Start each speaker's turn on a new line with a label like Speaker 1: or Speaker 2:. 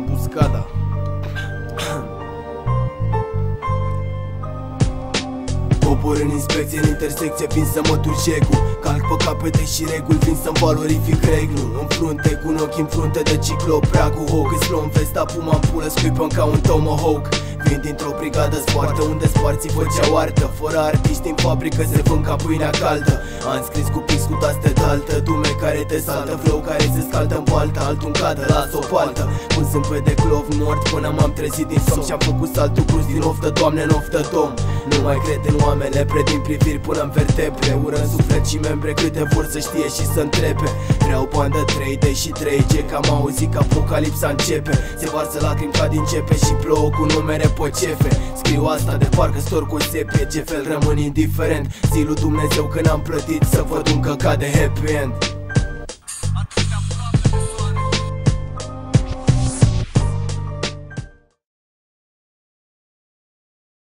Speaker 1: ambuscada. Cobor în inspecție, în intersecție, vin să mă turcegu. Calc pe capete și reguli, vin să-mi valorific reglul. În frunte, cu un ochi în frunte de ciclo, prea cu hoc. Îți luăm vesta, puma în pulă, scuipăm ca un tomahawk. Vin dintr-o brigadă spartă, unde sparții făceau artă. Fără artiști în fabrică se vând ca pâinea caldă. Am scris cu pix, cu taste daltă, dume care te saltă, flow care se scaldă în baltă. Altul în cadă, las o paltă. Pun sunt pe declov mort până m-am trezit din somn. Și-am făcut saltul cruz din oftă, Doamne, în oftă dom. Nu mai cred în oameni, le predin priviri până în vertebre. Ură în suflet și membre, câte vor să știe și să întrebe. Vreau bandă 3D și 3G, că am auzit că apocalipsa începe. Se varsă lacrimi ca din cepe și plouă cu numere pe cefe. Scriu asta de parcă stor cu sepie, ce fel rămân indiferent. Zi lui Dumnezeu că n-am plătit să văd un căcat de happy end.